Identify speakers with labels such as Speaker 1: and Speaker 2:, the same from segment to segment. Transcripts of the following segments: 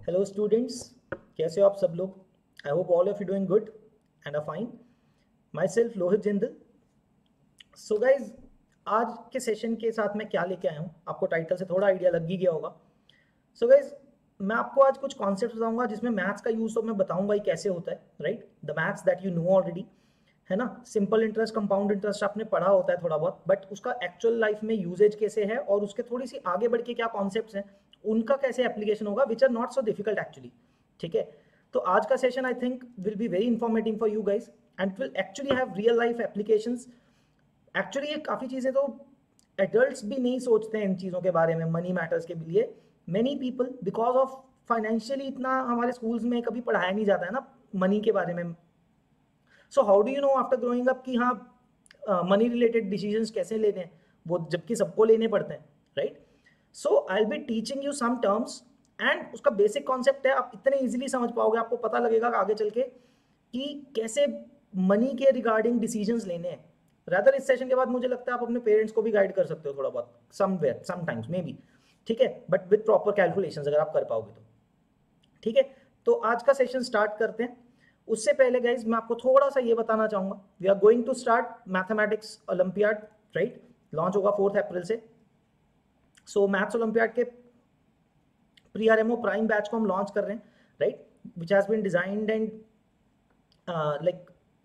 Speaker 1: Hello students, कैसे हो आप सब लोग। I hope all of you doing good and are fine. Myself Lohit Jindal. So guys, आज के सेशन के साथ मैं क्या लेके आया हूँ आपको टाइटल से थोड़ा आइडिया लग ही गया होगा। सो गाइज, मैं आपको आज कुछ कॉन्सेप्ट बताऊंगा जिसमें मैथ्स का यूज तो मैं बताऊंगा ही कैसे होता है, right. The maths that you know already, है ना। सिंपल इंटरेस्ट, कंपाउंड इंटरेस्ट आपने पढ़ा होता है थोड़ा बहुत, बट उसका एक्चुअल लाइफ में यूजेज कैसे है और उसके थोड़ी सी आगे बढ़ के क्या कॉन्सेप्ट्स हैं, उनका कैसे एप्लीकेशन होगा, which are not so difficult actually. ठीक है, तो आज का session I think will be very informative for you guys and will actually have real life applications. Actually ये काफ़ी चीज़ें तो एडल्ट्स भी नहीं सोचते हैं इन चीज़ों के बारे में, मनी मैटर्स के लिए। Many people because of financially इतना हमारे स्कूल्स में कभी पढ़ाया नहीं जाता है ना मनी के बारे में। So how do you know after growing up कि हाँ मनी रिलेटेड डिसीजंस कैसे लेने हैं, वो जबकि सबको लेने पड़ते हैं, right. So I will be teaching you some terms and उसका बेसिक कॉन्सेप्ट है, आप इतने इजीली समझ पाओगे, आपको पता लगेगा आगे चल के कि कैसे मनी के रिगार्डिंग डिसीजंस लेने हैं। रादर इस सेशन के बाद मुझे लगता है आप अपने पेरेंट्स को भी गाइड कर सकते हो थोड़ा बहुत, समवेयर समटाइम्स मे बी। ठीक है, बट विद प्रॉपर कैलकुलेशंस अगर आप कर पाओगे तो। ठीक है, तो आज का सेशन स्टार्ट करते हैं। उससे पहले गाइज मैं आपको थोड़ा सा ये बताना चाहूंगा, we are going to start mathematics olympiad, right. Launch होगा 4 अप्रैल से। सो मैथ्स ओलंपियाड के प्री आरएमओ प्राइम बैच को हम लॉन्च कर रहे हैं, right, which has been designed and like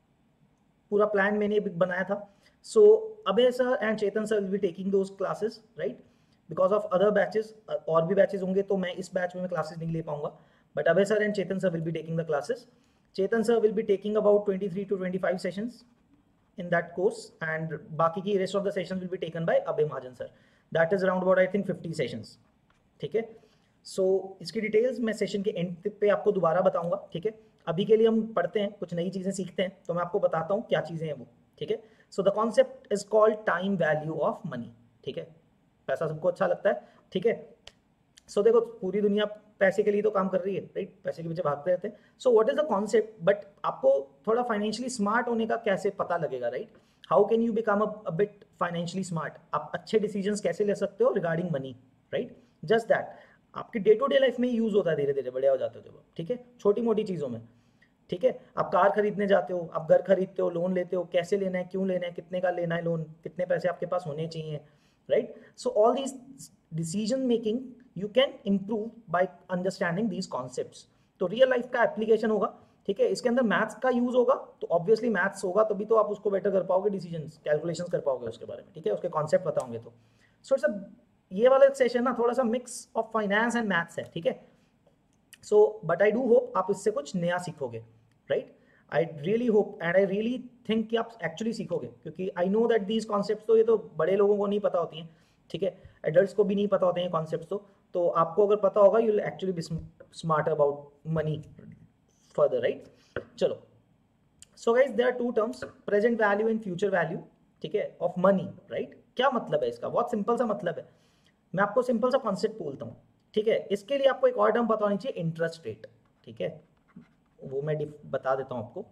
Speaker 1: पूरा प्लान मैंने बनाया था। So Abhay sir and Chetan sir will be taking those classes, right, because of other batches. और भी बैचेस होंगे तो मैं इस बैच में मैं क्लासेस नहीं ले पाऊंगा, but Abhay sir and Chetan sir will be taking the classes. Chetan sir will be taking about 23 to 25 sessions in that course, and बाकी की rest of the sessions will be taken by Abhay Mahajan sir. That is around about I think 50 sessions. ठीक है, सो इसकी details मैं session के and पे आपको दोबारा बताऊंगा. ठीक है, अभी के लिए हम पढ़ते हैं, कुछ नई चीज़ें सीखते हैं, तो मैं आपको बताता हूँ क्या चीज़ें हैं वो. ठीक है, so the concept is called time value of money. ठीक है, पैसा सबको अच्छा लगता है. ठीक है, सो देखो पूरी दुनिया पैसे के लिए तो काम कर रही है, राइट, पैसे के पीछे भागते रहते हैं. So what is the concept, but आपको थोड़ा फाइनेंशियली स्मार्ट होने का कैसे पता लगेगा, right. How can you become a bit financially smart, आप अच्छे डिसीजंस कैसे ले सकते हो regarding money, right. Just that आपकी डे टू डे लाइफ में यूज होता है, धीरे धीरे बड़े हो जाते हो जब. ठीक है, छोटी मोटी चीज़ों में. ठीक है, आप कार खरीदने जाते हो, आप घर खरीदते हो, लोन लेते हो, कैसे लेना है, क्यों लेना है, कितने का लेना है लोन, कितने पैसे आपके पास होने चाहिए, right. So all these decision making you can improve by understanding these concepts. तो रियल लाइफ का एप्लीकेशन होगा. ठीक है, इसके अंदर मैथ्स का यूज होगा, तो ऑब्वियसली मैथ्स होगा तभी तो आप उसको बेटर कर पाओगे, डिसीजन कैलकुलेशंस कर पाओगे उसके बारे में. ठीक है, उसके कॉन्सेप्ट बताओगे तो. सो इट्स ये वाला सेशन ना थोड़ा सा mix of finance and maths है. ठीक है, so but I do hope आप इससे कुछ नया सीखोगे, right. I really hope and I really think कि आप एक्चुअली सीखोगे, क्योंकि I know that these concepts तो ये तो बड़े लोगों को नहीं पता होती हैं. ठीक है, एडल्ट्स को भी नहीं पता होते हैं कॉन्सेप्ट्स. तो आपको अगर पता होगा you will actually be smart about money further, right. चलो, so guys there are two terms, present value and future value. ठीक है, ऑफ मनी, राइट. क्या मतलब है इसका, बहुत सिंपल सा मतलब है. मैं आपको सिंपल सा कॉन्सेप्ट बोलता हूँ. ठीक है, इसके लिए आपको एक और टर्म पता होनी चाहिए, इंटरेस्ट रेट. ठीक है, वो मैं बता देता हूँ आपको.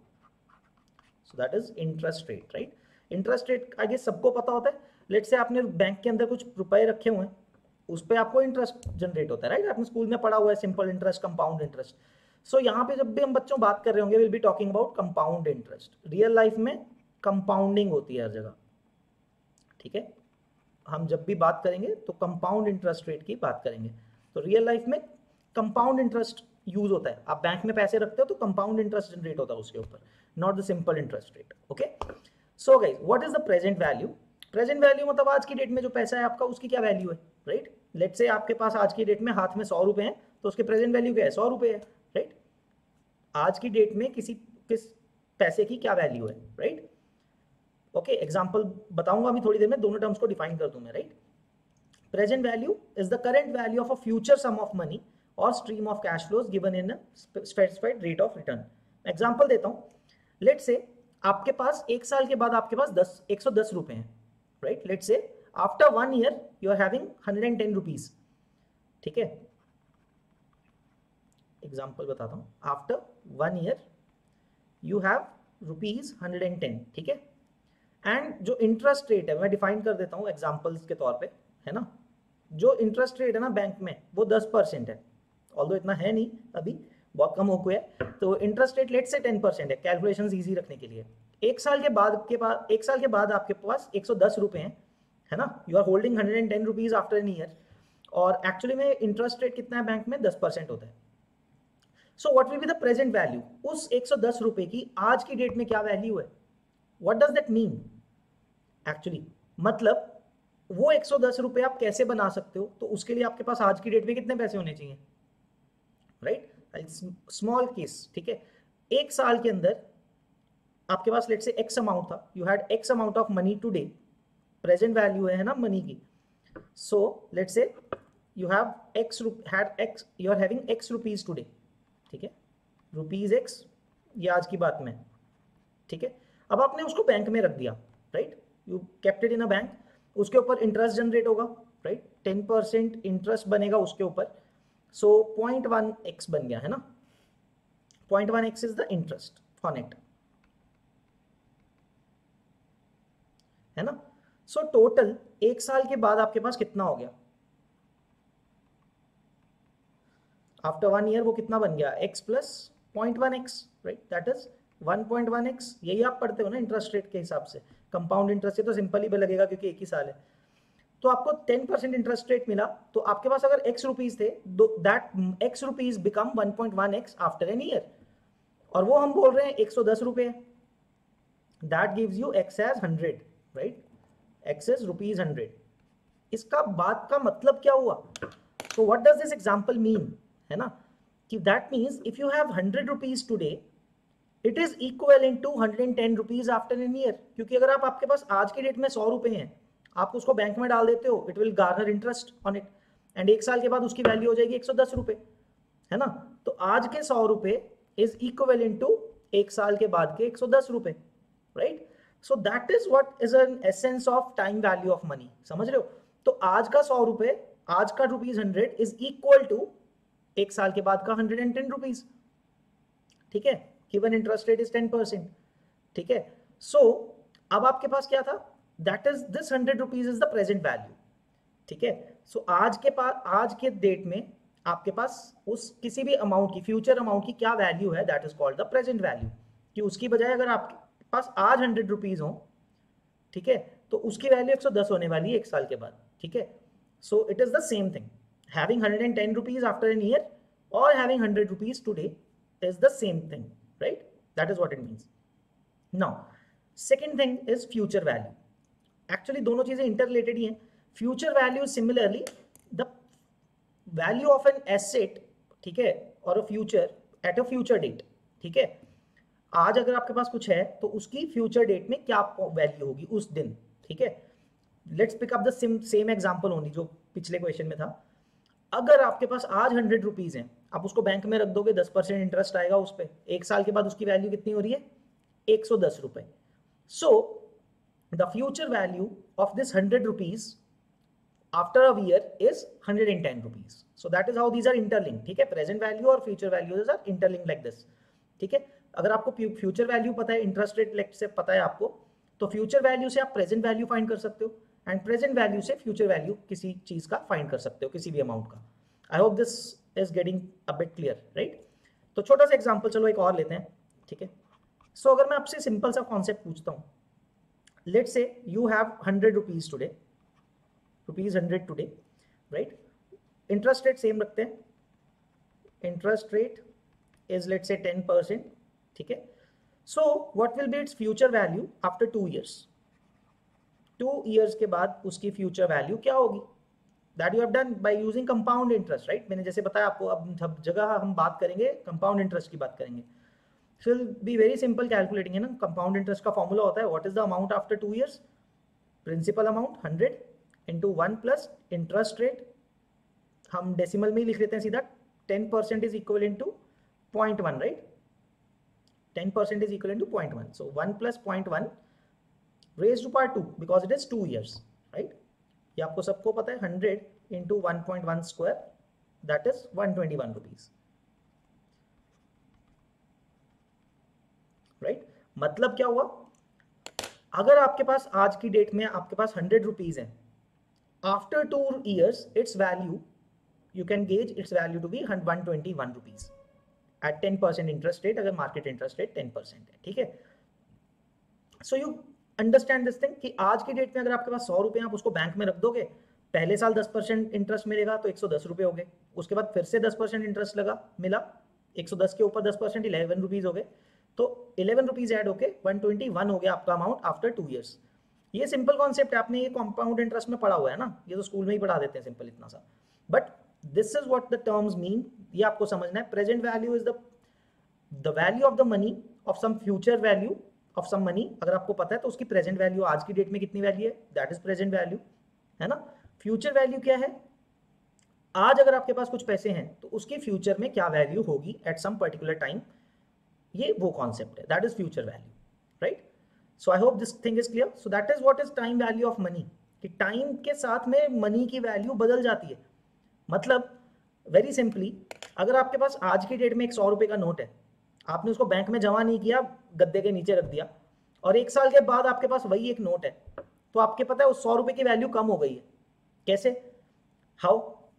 Speaker 1: So that is interest rate, right. Interest rate आगे सबको पता होता है. लेट से आपने बैंक के अंदर कुछ रुपए रखे हुए हैं, उस पर आपको इंटरेस्ट जनरेट होता है, राइट. आपने स्कूल में पढ़ा हुआ है simple interest, compound interest. So यहाँ पे जब भी हम बच्चों बात कर रहे होंगे will be talking about compound interest. Real life में कंपाउंडिंग होती है हर जगह. ठीक है, हम जब भी बात करेंगे तो कंपाउंड इंटरेस्ट रेट की बात करेंगे. तो रियल लाइफ में कंपाउंड इंटरेस्ट यूज होता है. आप बैंक में पैसे रखते हो तो कंपाउंड इंटरेस्ट जनरेट होता है उसके ऊपर, not the simple interest rate. Okay, so guys what is the present value. Present value मतलब आज की डेट में जो पैसा है आपका उसकी क्या वैल्यू है, राइट. लेट्स से आपके पास आज की डेट में हाथ में 100 रुपए हैं, तो उसके प्रेजेंट वैल्यू क्या है, 100 रुपए है, राइट. आज की डेट में किस पैसे की क्या वैल्यू है, राइट. ओके, एग्जाम्पल बताऊंगा अभी थोड़ी देर में, दोनों टर्म्स को डिफाइन कर दूं मैं, right. Present value is the current value of a future sum of money और stream of cash flows given in specified rate of return. Example देता हूं. लेट से आपके पास एक साल के बाद आपके पास 110 रुपए हैं, right. Let say after 1 year you are having 110 rupees. ठीक है, एग्जाम्पल बताता हूं. After 1 year you have ₹110. ठीक है, एंड जो इंटरेस्ट रेट है मैं डिफाइन कर देता हूं एग्जांपल्स के तौर पे, है ना. जो इंटरेस्ट रेट है ना बैंक में वो 10% है. ऑल्दो इतना है नहीं अभी, बहुत कम हो गया है। तो इंटरेस्ट रेट लेट से 10% है, कैलकुलेशंस इजी रखने के लिए। एक साल के बाद आपके पास 110 रुपए हैं, है ना। You are holding 110 rupees after an year, और एक्चुअली में इंटरेस्ट रेट कितना है बैंक में, 10% होता है। So what will be the present value, उस 110 रुपए की आज की डेट में क्या वैल्यू है। What does that mean actually, मतलब वो 110 रुपए आप कैसे बना सकते हो, तो उसके लिए आपके पास आज की डेट में कितने पैसे होने चाहिए, राइट। स्मॉल केस, ठीक है। एक साल के अंदर आपके पास लेट से एक्स अमाउंट था, you had X amount of money today, present value है ना मनी की। So let say you have X, you are having X rupees today, ठीक है, रुपीज एक्स, ये आज की बात में, ठीक है। अब आपने उसको बैंक में रख दिया, right, you kept it in a bank, उसके ऊपर इंटरेस्ट जनरेट होगा, राइट, 10% इंटरेस्ट बनेगा उसके ऊपर। सो 0.1x बन गया, है ना, 0.1x is the interest on it, है ना। सो टोटल एक साल के बाद आपके पास कितना हो गया, आफ्टर 1 ईयर वो कितना बन गया, x plus 0.1x, right, that is 1.1x। यही आप पढ़ते हो ना इंटरेस्ट रेट के हिसाब से, कंपाउंड इंटरेस्ट से तो सिंपल ही लगेगा क्योंकि एक ही साल है। तो आपको 10% इंटरेस्ट रेट मिला, तो आपके पास अगर x रुपीज थे, that x rupees become 1.1x after an year, और वो हम बोल रहे हैं 110 रुपए, that gives you x as 100, right, x is rupees 100। इसका बात का मतलब क्या हुआ, तो what does this example mean, है ना, कि that means if you have 100 rupees today, it is equivalent to 110 rupees after an year. क्योंकि अगर आपके पास आज की डेट में 100 रुपए हैं, आप उसको बैंक में डाल देते हो, it will garner interest on it, and एक साल के बाद उसकी वैल्यू हो जाएगी 110 रुपए, है ना। तो आज के 100 रुपए इज इक्विवेलेंट टू एक साल के बाद के 110 रुपए, right. So that is what is an essence of time value of money, समझ रहे हो। तो आज का 100 रुपए, आज का रुपीज 100 इज इक्वल टू एक साल के बाद का 110 रुपीज, ठीक है, गिवन इंटरेस्ट रेट इज 10%, ठीक है। सो अब आपके पास क्या था, that is this 100 rupees is the present value, ठीक है। सो आज के डेट में आपके पास उस किसी भी अमाउंट की, फ्यूचर अमाउंट की क्या वैल्यू है, that is called the present value. कि उसकी बजाय अगर आपके पास आज 100 रुपीज हो, ठीक है, तो उसकी वैल्यू 110 होने वाली है एक साल के बाद, ठीक है। So it is the same thing, having 110 rupees after an year or having 100 rupees today is the same thing, right? That is what it means. Now second thing is future value. Actually दोनों चीजें interrelated ही हैं। future value similarly the value of an asset, ठीक है, और a future at a future date, ठीक है। आज अगर आपके पास कुछ है तो उसकी फ्यूचर डेट में क्या वैल्यू होगी उस दिन, ठीक है। Let's pick up the same example only जो पिछले क्वेश्चन में था। अगर आपके पास आज 100 रुपीज हैं, आप उसको बैंक में रख दोगे, 10% इंटरेस्ट आएगा उस पर, एक साल के बाद उसकी वैल्यू कितनी हो रही है, 110 रुपए। So the future value of this 100 rupees after a year is 110 rupees. So that is how these are interlinked, ठीक है। प्रेजेंट वैल्यू और future values are interlinked like this, ठीक है। अगर आपको फ्यूचर वैल्यू पता है, इंटरेस्ट रेट से पता है आपको, तो फ्यूचर वैल्यू से आप प्रेजेंट वैल्यू फाइंड कर सकते हो, एंड प्रेजेंट वैल्यू से फ्यूचर वैल्यू किसी चीज का फाइंड कर सकते हो, किसी भी अमाउंट का। I hope this is getting a bit clear, right. तो छोटा सा एग्जांपल चलो एक और लेते हैं, ठीक है। सो अगर मैं आपसे सिंपल सा कॉन्सेप्ट पूछता हूँ, let say you have 100 rupees today, rupees 100 today, right. Interest rate same रखते हैं, interest rate is let's say 10%, ठीक है। So what will be its future value after 2 years, 2 years के बाद उसकी फ्यूचर वैल्यू क्या होगी, that you have done by using compound interest, right. मैंने जैसे बताया आपको, अब सब जगह हम बात करेंगे कंपाउंड इंटरेस्ट की बात करेंगे, so will be very simple calculating, है ना। कंपाउंड इंटरेस्ट का फॉर्मूला होता है, what is the amount after 2 years, principal amount 100 into 1 plus interest rate, हम डेसिमल में ही लिख लेते हैं सीधा, 10% is equal to 0.1, right, 10% is equivalent to 0.1. So 1 plus 0.1 raised to power 2 because it is 2 years, right? ये आपको सबको पता है, 100 into 1.1 square, that is 121 rupees, right? मतलब क्या हुआ, अगर आपके पास आज की डेट में आपके पास 100 रुपीज है, after 2 years its value you can gauge its value to be 121 rupees at 10% interest rate, अगर मार्केट इंटरेस्ट रेट 10% है, ठीक है। So you understand this thing कि आज की डेट में अगर आपके पास 100 रुपए आप उसको बैंक में रख दोगे, पहले साल 10% इंटरेस्ट मिलेगा तो 110 रुपए हो गए, उसके बाद फिर से 10% इंटरेस्ट मिला 110 के ऊपर 10% 11 रुपीज हो गए, तो 11 रुपीज ऐड होके 121 हो गया आपका अमाउंट आफ्टर 2 ईयर्स। ये सिंपल कॉन्सेप्ट है, आपने ये कंपाउंड इंटरेस्ट में पढ़ा हुआ है ना, ये तो स्कूल में ही पढ़ा देते हैं सिंपल इतना सा, but this is what the terms mean, ये आपको समझना है। Present value is the value of the money of some future value of some money, अगर आपको पता है तो उसकी प्रेजेंट वैल्यू आज की डेट में कितनी वैल्यू है, दैट इज प्रेजेंट वैल्यू, है ना। फ्यूचर वैल्यू क्या है, आज अगर आपके पास कुछ पैसे हैं तो उसकी फ्यूचर में क्या वैल्यू होगी एट सम पर्टिकुलर टाइम, ये वो कॉन्सेप्ट है, that is future value, right. So I hope this thing is clear. So that is what is time value of money, कि टाइम के साथ में मनी की वैल्यू बदल जाती है। मतलब वेरी सिंपली, अगर आपके पास आज की डेट में एक 100 रुपए का नोट है, आपने उसको बैंक में जमा नहीं किया, गद्दे के नीचे रख दिया, और 1 साल के बाद आपके पास वही एक नोट है, तो आपके पता है उस 100 रुपए की वैल्यू कम हो गई है। कैसे, हाउ?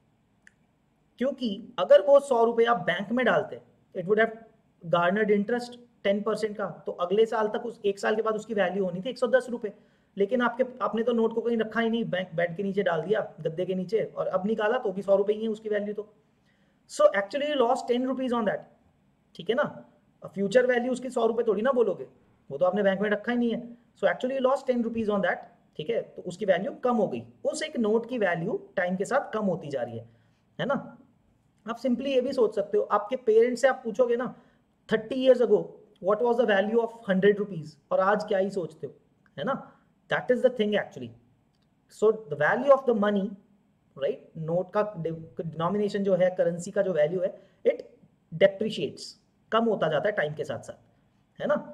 Speaker 1: क्योंकि अगर वो 100 रुपए आप बैंक में डालते, it would have garnered interest 10% का, तो अगले साल तक उस 1 साल के बाद उसकी वैल्यू होनी थी 110 रुपए, लेकिन आपने तो नोट को कहीं रखा ही नहीं, बैंक बेड के नीचे डाल दिया, गद्दे के नीचे, और अब निकाला तो भी 100 रुपए ही है उसकी वैल्यू। तो so actually you lost 10 rupees on that, ठीक है ना। फ्यूचर वैल्यू उसकी 100 रुपए थोड़ी ना बोलोगे, वो तो आपने बैंक में रखा ही नहीं है। So actually you lost 10 rupees on that, ठीक है, तो उसकी वैल्यू कम हो गई, उस एक नोट की वैल्यू टाइम के साथ कम होती जा रही है ना। आप सिंपली ये भी सोच सकते हो, आपके पेरेंट्स से आप पूछोगे ना 30 years ago what was the value of 100 rupees, और आज क्या ही सोचते हो, है ना। That is the thing actually. So the value of the money, right, note का डिनोमिनेशन जो है, करेंसी का जो वैल्यू है, इट डेप्रिशिएट्स, कम होता जाता है टाइम के साथ साथ, है ना।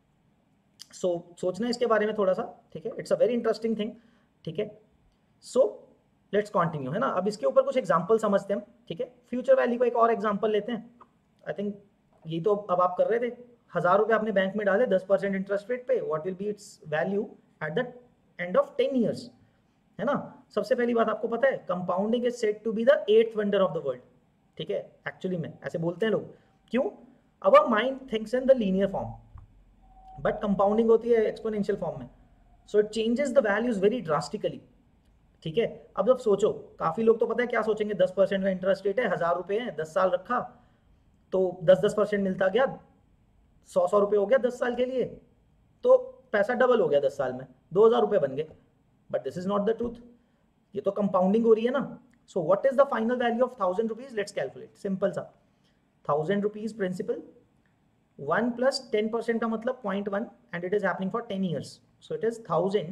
Speaker 1: सो सोचना इसके बारे में थोड़ा सा, ठीक है, it's a very interesting thing, ठीक है। सो लेट्स कंटिन्यू, है ना। अब इसके ऊपर कुछ एग्जांपल समझते हैं हम, ठीक है। फ्यूचर वैल्यू का एक और एग्जांपल लेते हैं। आई थिंक ये तो अब आप कर रहे थे, 1000 रुपए आपने बैंक में डाले 10% इंटरेस्ट रेट पे, what will be its value at the end of 10 years, है ना। सबसे पहली बात आपको पता है, compounding is said to be the 8th wonder of the world, ठीक है। एक्चुअली में ऐसे बोलते हैं लोग, क्यों? Our mind thinks in the linear form, but compounding होती है एक्सपोनेंशियल फॉर्म में, so it changes the values very drastically, ठीक है। अब जब सोचो, काफी लोग तो पता है क्या सोचेंगे, 10% का इंटरेस्ट रेट है, 1000 रुपए है, 10 साल रखा तो 10% मिलता गया, 100 रुपए हो गया 10 साल के लिए, तो पैसा डबल हो गया 10 साल में, 2000 रुपए बन गए। But this is not the truth, ये तो कंपाउंडिंग हो रही है ना। So what is the final value of 1000 rupees, let's calculate, simple सा, 1000 रुपीज प्रिंसिपल, 1 प्लस 10% का मतलब 0.1, and it is happening for 10 years, so it is 1000।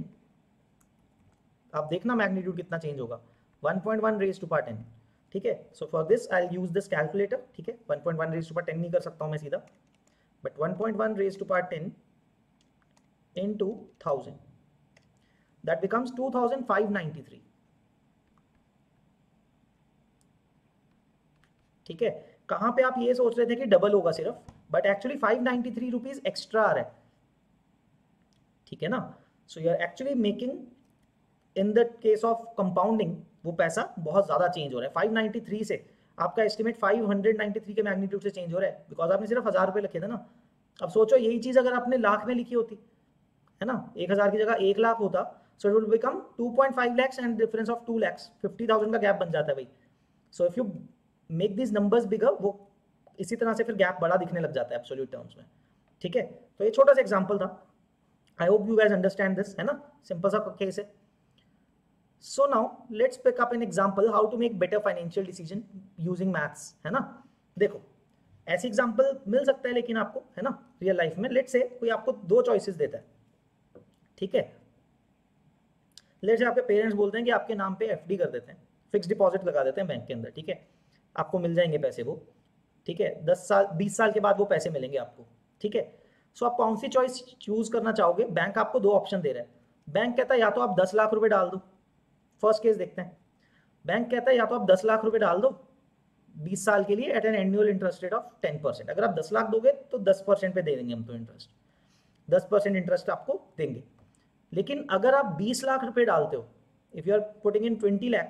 Speaker 1: आप देखना मैग्नीट्यूड कितना चेंज होगा, 1.1 रेज टू पावर 10, ठीक है। So for this I use this calculator, ठीक है। 1.1 रेज टू पावर 10 नहीं कर सकता हूं मैं सीधा, but 1.1 raise to power 10 into 1000, that becomes 2593, ठीक है। कहां पे आप ये सोच रहे थे कि डबल होगा सिर्फ, बट एक्चुअली 593 रुपीज एक्स्ट्रा आ रहा है, ठीक है ना। So you are actually making, in the case of compounding, वो पैसा बहुत ज्यादा चेंज हो रहा है। 593 से आपका एस्टिमेट 593 के मैग्नीट्यूड से चेंज हो रहा है, बिकॉज आपने सिर्फ 1000 रुपए लिखे थे ना। अब सोचो यही चीज अगर आपने लाख में लिखी होती, है ना, 1000 की जगह 1 लाख होता, so it will become 2.5 lakhs and difference of 2 lakhs, 50,000 का गैप बन जाता है भाई। So if you make this numbers bigger, वो इसी तरह से फिर गैप बड़ा दिखने लग जाता है एब्सोल्यूट टर्म्स में, ठीक है। तो ये छोटा सा एग्जांपल था, I hope you guys understand this, है ना, सिंपल सा केस है। So now let's pick up an example how to make better financial decision using maths, है ना। देखो ऐसी एग्जांपल मिल सकता है लेकिन आपको, है ना, रियल लाइफ में। लेट्स से कोई आपको 2 चॉइसेस देता है, ठीक है। लेट्स से आपके पेरेंट्स बोलते हैं कि आपके नाम पे एफडी कर देते हैं, फिक्स डिपॉजिट लगा देते हैं बैंक के अंदर, ठीक है, आपको मिल जाएंगे पैसे वो, ठीक है, 10 साल 20 साल के बाद वो पैसे मिलेंगे आपको, ठीक है। सो आप कौन सी चॉइस चूज करना चाहोगे? बैंक आपको 2 ऑप्शन दे रहा है। बैंक कहता है या तो आप 10 लाख रुपए डाल दो, फर्स्ट केस देखते हैं। बैंक कहता है या तो आप 10 लाख रुपए डाल दो 20 साल के लिए at an annual interest rate of 10%। अगर आप 10 लाख दोगे तो 10% पे दे देंगे हम तो इंटरेस्ट, 10% इंटरेस्ट आपको देंगे। लेकिन अगर आप 20 लाख रुपए डालते हो, if you are putting in 20 lakhs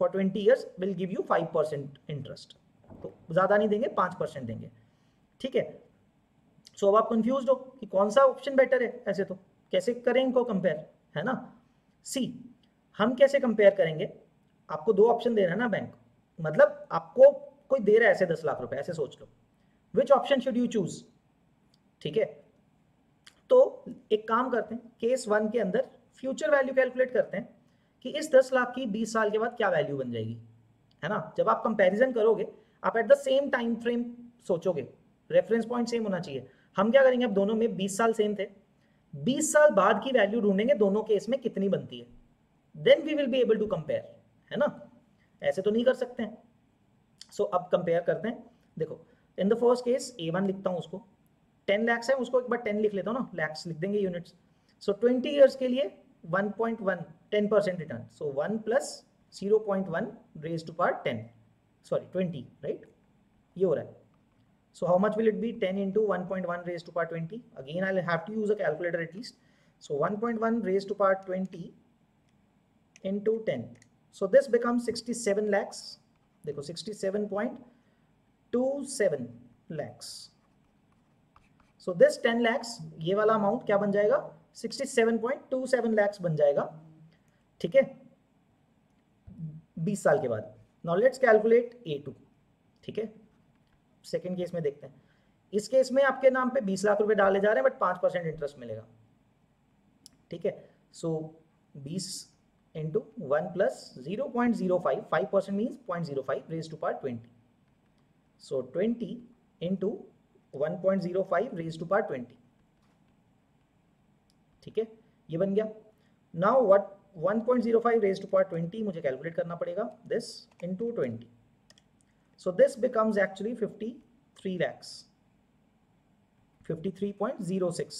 Speaker 1: for 20 years will give you 5% interest, तो ज़्यादा नहीं देंगे, 5% देंगे, ठीक है। सो अब आप कंफ्यूज हो कि कौन सा ऑप्शन बेटर है, ऐसे तो कैसे करें इनको कंपेयर, है ना। सी हम कैसे कंपेयर करेंगे, आपको दो ऑप्शन दे रहा है ना बैंक, मतलब आपको कोई दे रहा है ऐसे 10 लाख रुपए, ऐसे सोच लो, which option should you choose, ठीक है। तो एक काम करते हैं, केस 1 के अंदर फ्यूचर वैल्यू कैलकुलेट करते हैं कि इस 10 लाख की 20 साल के बाद क्या वैल्यू बन जाएगी, है ना। जब आप कंपैरिजन करोगे, आप at the same time frame सोचोगे, रेफरेंस पॉइंट सेम होना चाहिए। हम क्या करेंगे, अब दोनों में 20 साल सेम थे, 20 साल बाद की वैल्यू ढूंढेंगे दोनों केस में कितनी बनती है, then we will be able to compare, है ना। ऐसे तो नहीं कर सकते हैं। सो अब कंपेयर करते हैं। देखो in the first case A1 लिखता हूं, उसको 10 लाख है, उसको एक बार 10 लिख लेता हूं ना, लैक्स लिख देंगे यूनिट्स। सो 20 ईयर्स के लिए 1.1 10% return, so 1 plus 0.1 raise to power 10, sorry 20, right, ये हो रहा है। So how much will it be? 10 into 1.1 raised to power 20. Again, I'll have to use a calculator at least. So 1.1 raised to power 20 into 10. So this becomes 67 lakhs. देखो 67.27 lakhs. So this 10 lakhs, ये वाला amount क्या बन जाएगा, 67.27 lakhs बन जाएगा, ठीक है, 20 साल के बाद। Now let's calculate A2, ठीक है। सेकेंड केस में देखते हैं, इस केस में आपके नाम पे 20 लाख रुपए डाले जा रहे हैं, बट 5% इंटरेस्ट मिलेगा, ठीक है। So 20 into 1 plus 0.05, 5% means 0.05 raise to power 20, so 20 into 1.05 raise to power 20, ठीक है, ये बन गया। Now what 1.05 raise to power 20 मुझे कैलकुलेट करना पड़ेगा, this into 20, so this becomes actually 53 lakhs, 53.06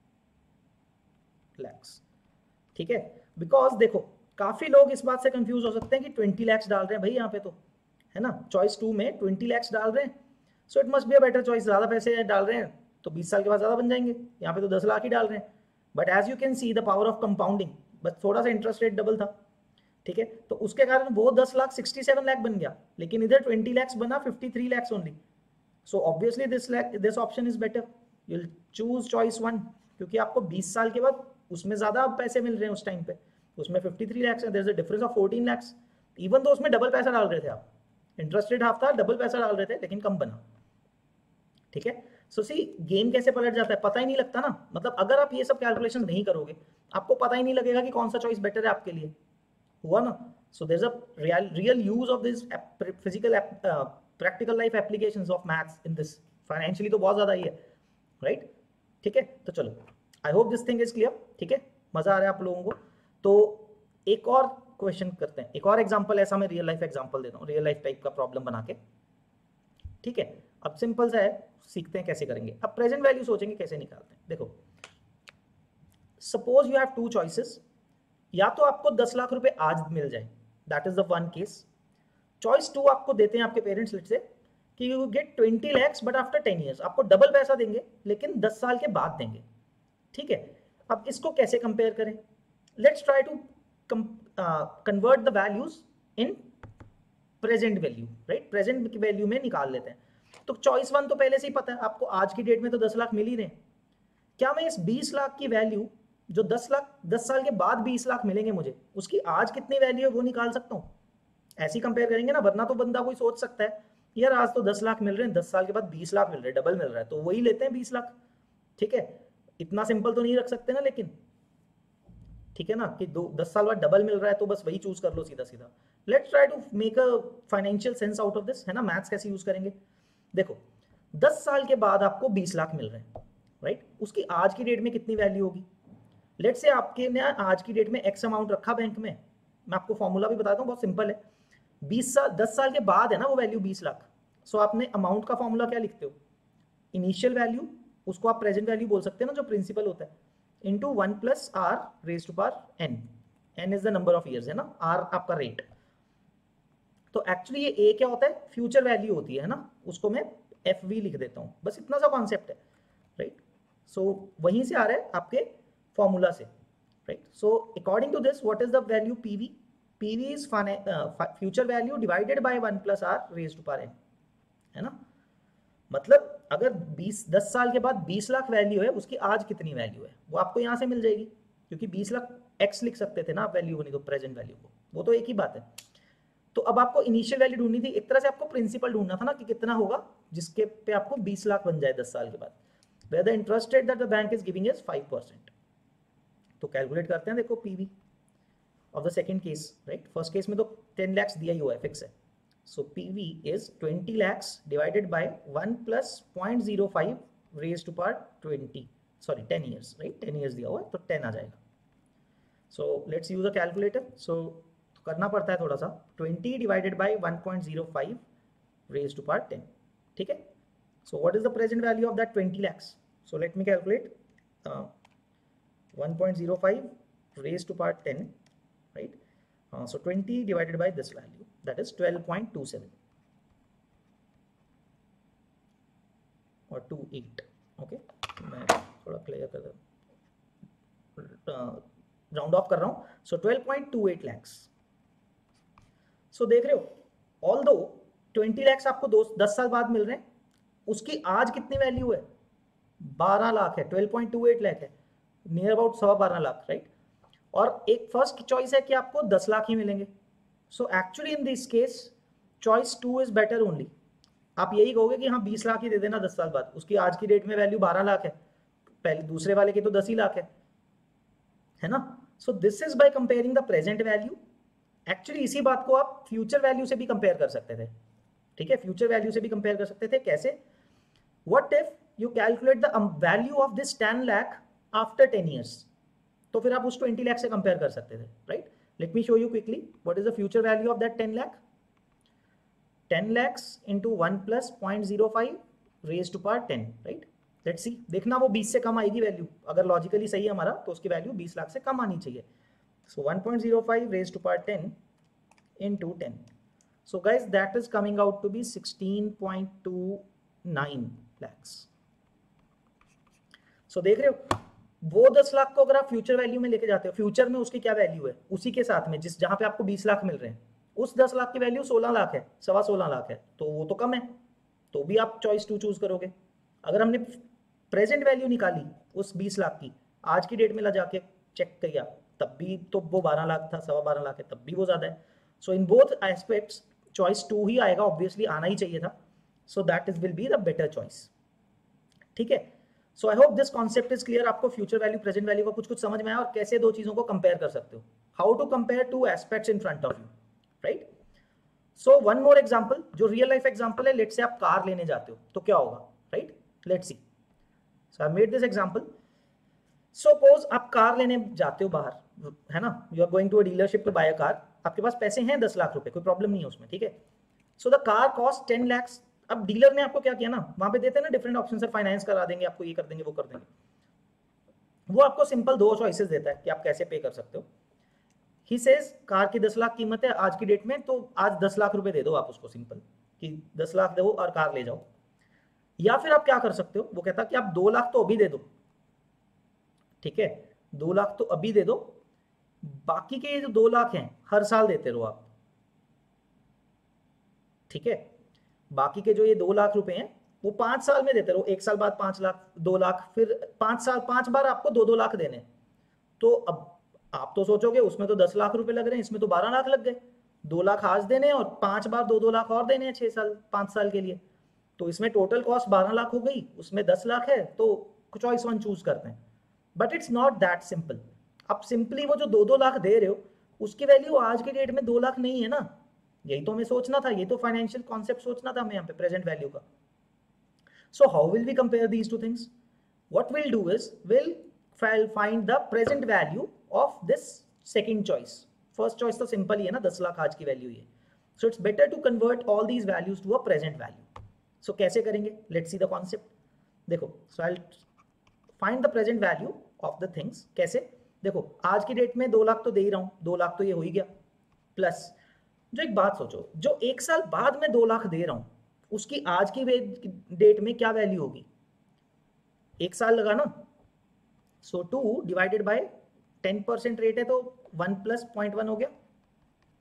Speaker 1: lakhs, ठीक है। बिकॉज देखो काफी लोग इस बात से कंफ्यूज हो सकते हैं कि 20 lakhs डाल रहे हैं भाई यहाँ पे, तो है ना, चॉइस 2 में 20 lakhs डाल रहे हैं, so it must be a better choice, ज्यादा पैसे डाल रहे हैं तो 20 साल के बाद ज्यादा बन जाएंगे, यहाँ पे तो 10 लाख ही डाल रहे हैं। But as you can see the power of compounding, बस थोड़ा सा इंटरेस्ट रेट डबल था, ठीक है, तो उसके कारण वो 10 लाख 67 लाख बन गया, लेकिन इधर 20 lakhs बना 53 lakhs only. So obviously this option is better, you will choose choice 1, क्योंकि आपको 20 साल के बाद उसमें ज्यादा पैसे मिल रहे हैं उस टाइम पे, उसमें 53 lakhs है, there is a difference of 14 lakhs, even though उसमें डबल पैसा डाल रहे थे आप, इंटरेस्ट रेट हाफ था, डबल पैसा डाल रहे थे, लेकिन कम बना, ठीक है। सो सी गेम कैसे पलट जाता है, पता ही नहीं लगता ना, मतलब अगर आप ये सब कैलकुलेशन नहीं करोगे, आपको पता ही नहीं लगेगा कि कौन सा चॉइस बेटर है आपके लिए, हुआ ना। So there is a real use of this physical practical life applications of maths in this, financially तो बहुत ज्यादा ही है, राइट, ठीक है। तो चलो, I hope this thing is clear, ठीक है, मजा आ रहा है आप लोगों को। तो एक और क्वेश्चन करते हैं, एक और एग्जांपल, ऐसा मैं रियल लाइफ एग्जांपल देता हूँ, रियल लाइफ टाइप का प्रॉब्लम बना के, ठीक है। अब सिंपल सा है, सीखते हैं कैसे करेंगे। अब प्रेजेंट वैल्यू सोचेंगे कैसे निकालते हैं। देखो suppose you have two choices, या तो आपको 10 लाख रुपए आज मिल जाए, that is the one case. Choice 2 आपको देते हैं आपके पेरेंट्स, लेट्स से कि you get 20 lakhs but after 10 years, आपको डबल पैसा देंगे लेकिन 10 साल के बाद देंगे, ठीक है। अब इसको कैसे कंपेयर करें, let's try to convert the values in present value, right, present value में निकाल लेते हैं। तो चॉइस 1 तो पहले से ही पता है आपको, आज की डेट में तो 10 लाख मिल ही रहे हैं। क्या मैं इस 20 लाख की वैल्यू जो 10 साल के बाद 20 लाख मिलेंगे मुझे, उसकी आज कितनी वैल्यू है वो निकाल सकता हूँ, ऐसी कंपेयर करेंगे ना। वरना तो बंदा कोई सोच सकता है यार आज तो 10 लाख मिल रहे हैं, 10 साल के बाद 20 लाख मिल रहे हैं, डबल मिल रहा है, तो वही लेते हैं 20 लाख, ठीक है। इतना सिंपल तो नहीं रख सकते ना, लेकिन ठीक है ना, कि 10 साल बाद डबल मिल रहा है तो बस वही चूज कर लो सीधा सीधा। Let's try to make a financial sense out of this, है ना। मैथ्स कैसे यूज करेंगे, देखो 10 साल के बाद आपको 20 लाख मिल रहे हैं, राइट, उसकी आज की डेट में कितनी वैल्यू होगी। लेट्स से आपके ने आज की डेट में एक्स अमाउंट रखा बैंक में, मैं आपको फॉर्मूला भी बताता हूँ, बहुत सिंपल है। 10 साल के बाद है ना वो वैल्यू 20 लाख, सो आपने अमाउंट का फॉर्मूला क्या लिखते हो, इनिशियल वैल्यू, उसको आप प्रेजेंट वैल्यू बोल सकते हैं ना, जो प्रिंसिपल होता है, into 1 plus r raise to power n, n is the number of years, है ना, आर आपका रेट। तो एक्चुअली ये ए क्या होता है, फ्यूचर वैल्यू होती है ना, उसको मैं एफ वी लिख देता हूँ, बस इतना सा कॉन्सेप्ट है, राइट। सो वहीं से आ रहा है आपके फॉर्मूला से, right. So according to this what is the value PV, PV is future value divided by 1 plus r raise to power n, है ना। मतलब अगर 10 साल के बाद 20 लाख वैल्यू है, उसकी आज कितनी वैल्यू है वो आपको यहाँ से मिल जाएगी, क्योंकि 20 लाख x लिख सकते थे ना आप वैल्यू बनी तो प्रेजेंट वैल्यू को, वो तो एक ही बात है। तो अब आपको इनिशियल वैल्यू ढूंढनी थी, एक तरह से आपको प्रिंसिपल ढूंढना था ना कि कितना होगा जिसके पे आपको 20 लाख बन जाए 10 साल के बाद। Where the interest rate that the bank is giving is 5%। तो कैलकुलेट करते हैं, देखो PV of the second case, right. First case में तो 10 लाख दिया ही हुआ है, फिक्स है। So PV is 20 lakh divided by 1 plus 0.05 raise to power 20, sorry 10 years, right, 10 years दिया हुआ है तो 10 आ जाएगा। So let's use a calculator. So करना पड़ता है थोड़ा सा, 20 divided by 1.05 raise to power 10, ठीक है। So what is the present value of that 20 lakhs? So let me calculate 1.05 raised to power 10, right? So 20 divided by this value, that is 12.27 or 28. Okay, मैं थोड़ा clear कर round of कर रहा हूँ। सो 12.28 lakhs। सो देख रहे हो, ऑल दो 20 lakhs आपको 10 साल बाद मिल रहे हैं, उसकी आज कितनी वैल्यू है? 12 लाख है, 12.28 लाख है, नियर अबाउट 12.25 लाख, राइट। और एक फर्स्ट चॉइस है कि आपको 10 लाख ही मिलेंगे। So actually in this case choice 2 is better only. आप यही कहोगे कि हाँ 20 लाख ही दे देना 10 साल बाद, उसकी आज की डेट में वैल्यू 12 लाख है, पहले दूसरे वाले की तो 10 ही लाख है ना। So this is by comparing the present value. Actually इसी बात को आप फ्यूचर वैल्यू से भी कंपेयर कर सकते थे, ठीक है, फ्यूचर वैल्यू से भी कंपेयर कर सकते थे। कैसे? What if you calculate the value of this 10 lakh after 10 years, तो फिर आप उस 20 लाख से कंपेयर कर सकते थे, right. Let me show you quickly what is the future value of that 10 lakh. 10 lakhs into 1 plus 0.05 raised to power 10, right. Let's see, देखना वो 20 से कम आएगी वैल्यू, अगर लॉजिकली सही है हमारा तो उसकी वैल्यू 20 लाख से कम आनी चाहिए। सो 1.05 raised to power 10 into 10, so guys that is coming out to be 16.29 lakhs। सो देख रहे हो, वो 10 लाख को अगर आप फ्यूचर वैल्यू में लेके जाते हो, फ्यूचर में उसकी क्या वैल्यू है, उसी के साथ में जिस जहां पे आपको 20 लाख मिल रहे हैं, उस 10 लाख की वैल्यू 16 लाख है, 16.25 लाख है, तो वो तो कम है, तो भी आप चॉइस 2 चूज करोगे। अगर हमने प्रेजेंट वैल्यू निकाली उस 20 लाख की, आज की डेट में ला जाके चेक किया, तब भी तो वो 12 लाख था, 12.25 लाख है, तब भी वो ज्यादा है। So in both aspects choice 2 ही आएगा, ऑब्वियसली आना ही चाहिए था। So that is will be the better choice, ठीक है। So I hope this concept is clear. आपको फ्यूचर वैल्यू प्रेजेंट वैल्यू का कुछ समझ में आया और कैसे दो चीजों को कंपेयर कर सकते हो, how to compare two aspects in front of you, right. So one more example, जो रियल लाइफ एग्जांपल है, लेट्स से आप कार लेने जाते हो तो क्या होगा, right. Let's see, so I made this example. Suppose आप कार लेने जाते हो बाहर, है ना, you are going to a dealership to buy a car, आपके पास पैसे हैं 10 लाख रुपए, कोई प्रॉब्लम नहीं है उसमें, ठीक है। So the car cost 10 lakhs। अब डीलर ने आपको क्या किया ना, वहां पे देते हैं ना डिफरेंट ऑप्शन, सर फाइनेंस करा देंगे आपको, ये कर देंगे वो कर देंगे, वो आपको सिंपल 2 चॉइसेस देता है कि आप कैसे पे कर सकते हो। ही सेज कार की 10 लाख कीमत है आज की डेट में, तो आज 10 लाख रुपए दे दो आप उसको, सिंपल कि 10 लाख दो और कार ले जाओ। या फिर आप क्या कर सकते हो, वो कहता कि आप 2 लाख तो अभी दे दो, ठीक है, 2 लाख तो अभी दे दो, बाकी के जो 2 लाख हैं हर साल देते रहो आप, ठीक है। बाकी के जो ये 2 लाख रुपए हैं वो 5 साल में देते रहो, 1 साल बाद 5 लाख, 2 लाख, फिर 5 साल, 5 बार आपको 2-2 लाख देने। तो अब आप तो सोचोगे उसमें तो 10 लाख रुपए लग रहे हैं, इसमें तो 12 लाख लग गए, 2 लाख आज देने और 5 बार 2-2 लाख और देने हैं 6 साल 5 साल के लिए, तो इसमें टोटल कॉस्ट 12 लाख हो गई, उसमें 10 लाख है, तो चॉइस 1 चूज करते हैं। But it's not that simple. आप सिंपली वो जो 2-2 लाख दे रहे हो उसकी वैल्यू आज की डेट में 2 लाख नहीं है ना, यही तो हमें सोचना था, यही तो फाइनेंशियल कॉन्सेप्ट सोचना था हमें यहाँ पे प्रेजेंट वैल्यू का। So how will we compare these two things? What will do is will find the present value of this second choice. First choice तो सिंपल ही है ना, 10 लाख आज की वैल्यू है, so it's better to convert all these values to a present value. So कैसे करेंगे, let's see the concept. देखो, so I find the present value of the things. कैसे? देखो आज की डेट में 2 लाख तो दे ही रहा हूं, 2 लाख तो ये हो ही गया, प्लस जो एक बात सोचो, जो 1 साल बाद में 2 लाख दे रहा हूं उसकी आज की डेट में क्या वैल्यू होगी, 1 साल लगा ना, सो 2 डिवाइडेड बाय 10% रेट है तो 1 प्लस 0.1 हो गया,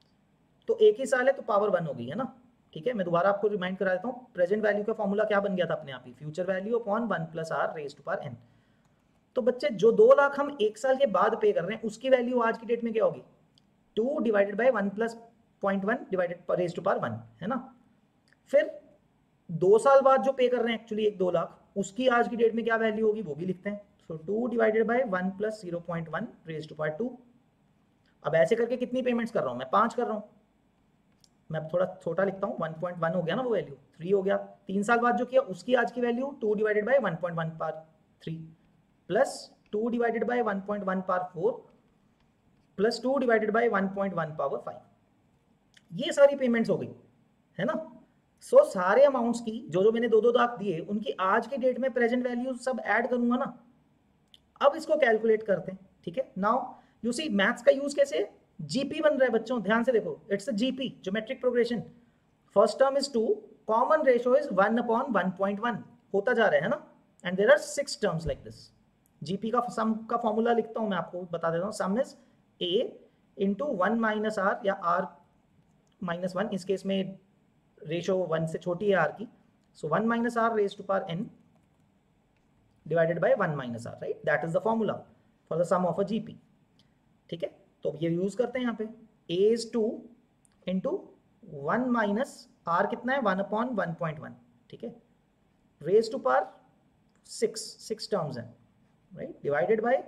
Speaker 1: तो एक ही साल है तो पावर 1 हो गई है ना, ठीक है। मैं दोबारा आपको रिमाइंड करा देता हूँ, प्रेजेंट वैल्यू का फॉर्मूला क्या बन गया था अपने आप ही, future value upon 1 plus r raise to power n। तो बच्चे जो 2 लाख हम एक साल के बाद पे कर रहे हैं उसकी वैल्यू आज की डेट में क्या होगी, 2 divided by 1 plus 0.1 divided raise to power 1, है ना। फिर 2 साल बाद जो पे कर रहे हैं एक्चुअली 1-2 लाख, उसकी आज की डेट में क्या वैल्यू होगी वो भी लिखते हैं। So 2 divided by 1 plus 0.1 raise to power 2। अब ऐसे करके कितनी पेमेंट्स कर रहा हूँ मैं, 5 कर रहा हूँ। मैं थोड़ा छोटा लिखता हूँ, 1.1 हो गया ना वो वैल्यू, 3 हो गया। 3 साल बाद जो किया उसकी आज की value 2 divided by 1.1 power 3 plus 2 divided by 1.1 power 4 plus 2 divided by 1.1 power 5। ये सारी पेमेंट्स हो गई, है ना। सो सारे अमाउंट्स की जो मैंने 2-2 लाख दिए उनकी आज के डेट में प्रेजेंट वैल्यू सब ऐड करूंगा ना। अब इसको कैलकुलेट करते हैं, ठीक है। नाउ यू सी मैथ्स का यूज कैसे, जीपी बन रहा है बच्चों, ध्यान से देखो, it's a GP, geometric progression. First term is 2, common ratio is 1/1.1 होता जा रहा है ना, and there are 6 terms like this. GP का सम का फॉर्मूला लिखता हूं मैं, आपको बता देता हूं। Sum is a into 1 minus r या आर माइनस 1, इस केस में रेशियो 1 से छोटी है आर की, so 1 minus r raise to power n divided by 1 minus r, right, that is the formula for the sum of a GP, ठीक है। तो ये यूज करते हैं यहाँ पे, a is 2 into 1 minus r कितना है 1/1.1, ठीक है, रेज टू पावर 6 टर्म्स हैं, राइट, डिवाइडेड बाय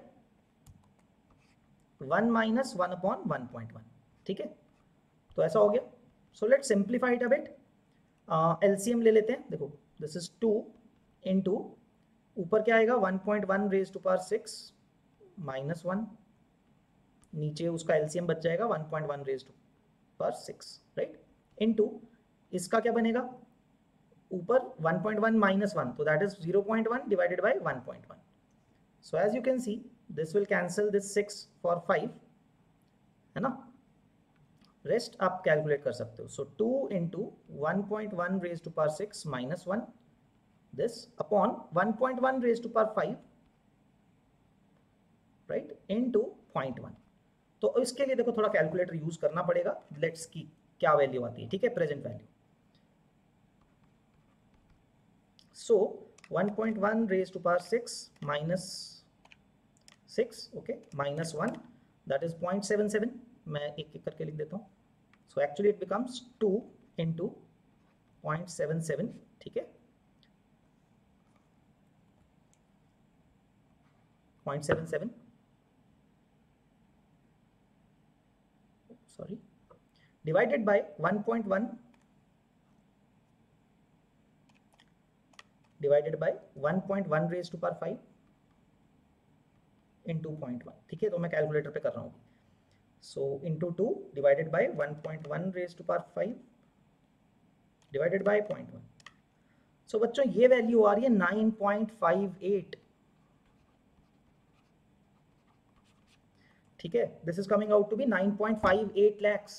Speaker 1: 1 माइनस 1/1.1, ठीक है। तो ऐसा हो गया। So let simplify it a bit, LCM ले लेते हैं। देखो दिस इज 2 इंटू ऊपर क्या आएगा 1.1 रेज टू पावर 6 माइनस 1, नीचे उसका एलसीएम बच जाएगा 1.1 raise to power 6, right, into इसका क्या बनेगा ऊपर 1.1 माइनस 1, तो that is 0.1 divided by 1.1। So as you can see this will cancel this 6 for 5, है ना। रेस्ट आप कैलकुलेट कर सकते हो। So 2 into 1.1 raise to power 6 minus 1 this upon 1.1 raise to power 5, right, into 0.1। तो इसके लिए देखो थोड़ा कैलकुलेटर यूज करना पड़ेगा, लेट्स की क्या वैल्यू आती है, ठीक है, present value. So 1.1 raise to power 6 minus 6, okay, minus 1 that is 0.77। मैं एक एक करके लिख देता हूँ। So actually it becomes 2 into 0.77, ठीक है, 0.77, sorry, divided by 1.1 divided by 1.1 raise to power 5 into 0.1, ठीक है। तो मैं कैलकुलेटर पे कर रहा हूँ। So into 2 divided by 1.1 raise to power 5 divided by 0.1। So बच्चों ये वैल्यू आ रही है 9.58, ठीक है, this is coming out to be 9.58 lakhs,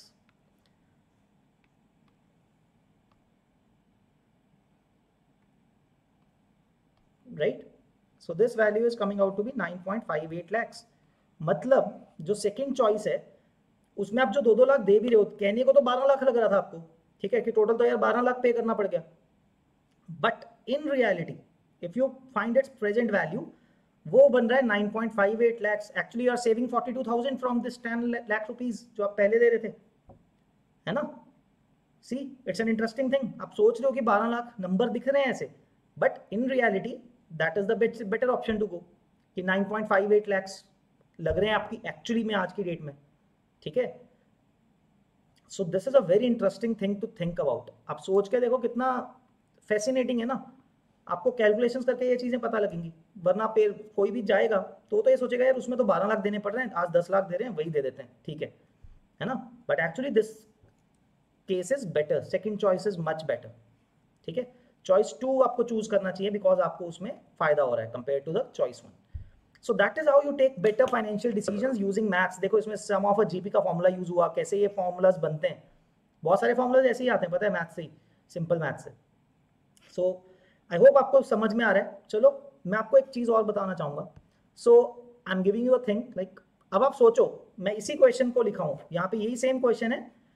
Speaker 1: right. So this value is coming out to be 9.58 lakhs। मतलब जो सेकंड चॉइस है उसमें आप जो 2-2 लाख दे भी रहे हो, कहने को तो 12 लाख लग रहा था आपको, ठीक है, कि टोटल तो यार 12 लाख पे करना पड़ गया, but in reality if you find its present value वो बन रहा है 9.58 lakhs। Actually you are saving 42,000 from this 10 lakh rupees जो आप पहले दे रहे थे, है ना। See it's an interesting thing, आप सोच रहे हो कि 12 लाख नंबर दिख रहे हैं ऐसे, but in reality that is the better option to go, कि 9.58 lakhs लग रहे हैं आपकी एक्चुअली में आज की डेट में, ठीक है। So this is a very interesting thing to think about. आप सोच के देखो कितना फैसिनेटिंग है ना, आपको कैलकुलेशंस करके ये चीजें पता लगेंगी, वरना पे कोई भी जाएगा तो ये सोचेगा यार उसमें तो 12 लाख देने पड़ रहे हैं, आज 10 लाख दे रहे हैं वही दे देते हैं, ठीक है ना। But actually this case is better, second choice is much better, ठीक है। चॉइस 2 आपको चूज करना चाहिए बिकॉज आपको उसमें फायदा हो रहा है compare to the choice 1। So that is how you take better financial decisions using maths. देखो इसमें सम ऑफ अ जीपी का फॉर्मूला यूज हुआ, कैसे ये फॉर्मूलाज बनते हैं, बहुत सारे फॉर्मूलाज ऐसे ही आते हैं, पता है, मैथ्स से ही, सिंपल मैथ्स से। सो आई होप आपको समझ में आ रहा है। चलो मैं आपको एक चीज और बताना चाहूंगा। So I am giving you a thing, like अब आप सोचो मैं इसी क्वेश्चन को लिखा हूं, यहाँ पे यही सेम क्वेश्चन है,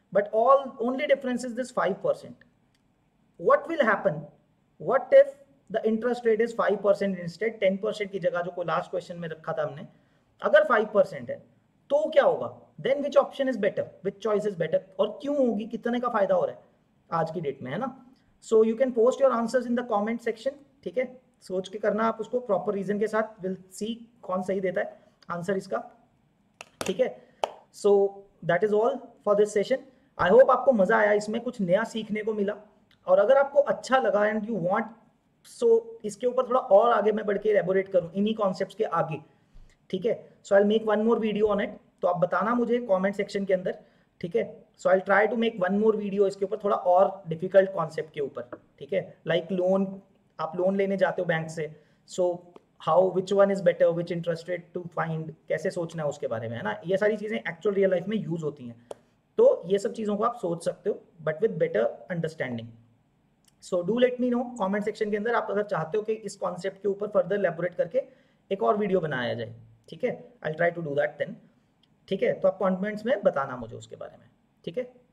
Speaker 1: but all only difference is this 5%. What will happen? What if the interest rate is 5% instead 10% की जगह जो कोई लास्ट क्वेश्चन में रखा था हमने, अगर 5% है तो क्या होगा? Then which option is better, which choice is better, और क्यों होगी, कितने का फायदा हो रहा है आज की डेट में, है ना? So you can post your answers in the comment section, ठीक है? सोच के करना आप उसको प्रॉपर रीजन के साथ, विल सी कौन सही देता है आंसर इसका, ठीक है? So that is all for this session. I hope आपको मजा आया, इसमें कुछ नया सीखने को मिला, और अगर आपको अच्छा लगा एंड यू वांट, सो इसके ऊपर थोड़ा और आगे मैं बढ़ के एलेबोरेट करूं इन्हीं कॉन्सेप्ट्स के आगे, ठीक है? So I will make one more video on it, तो आप बताना मुझे कमेंट सेक्शन के अंदर, ठीक है? So I will try to make one more video इसके ऊपर थोड़ा और डिफिकल्ट कॉन्सेप्ट के ऊपर, ठीक है? लाइक लोन, आप लोन लेने जाते हो बैंक से, so how which one is better, which interest rate to find, कैसे सोचना है उसके बारे में, है ना? ये सारी चीजें एक्चुअल रियल लाइफ में यूज होती हैं, तो ये सब चीजों को आप सोच सकते हो, but with better understanding. So do let me know comment section के अंदर, आप अगर चाहते हो कि इस कॉन्सेप्ट के ऊपर फर्दर एलैबोरेट करके एक और वीडियो बनाया जाए, ठीक है? I will try to do that then, ठीक है? तो आप कमेंट्स में बताना मुझे उसके बारे में, ठीक है?